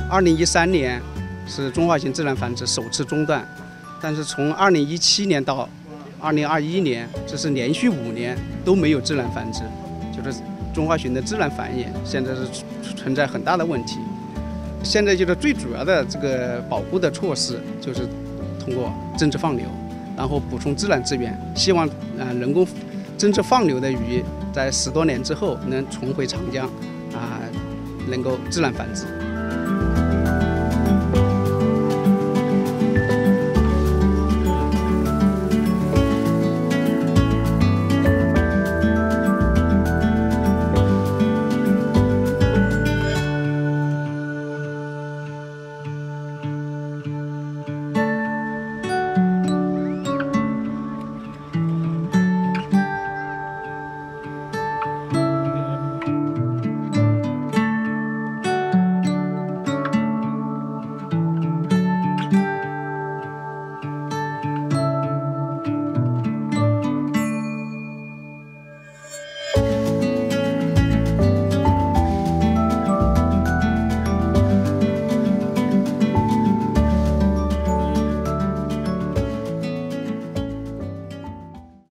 2013年是中华鲟自然繁殖首次中断，但是从2017年到2021年，这是连续5年都没有自然繁殖，就是中华鲟的自然繁衍现在是存在很大的问题。现在就是最主要的这个保护的措施，就是通过增殖放流，然后补充自然资源，希望人工增殖放流的鱼在10多年之后能重回长江，能够自然繁殖。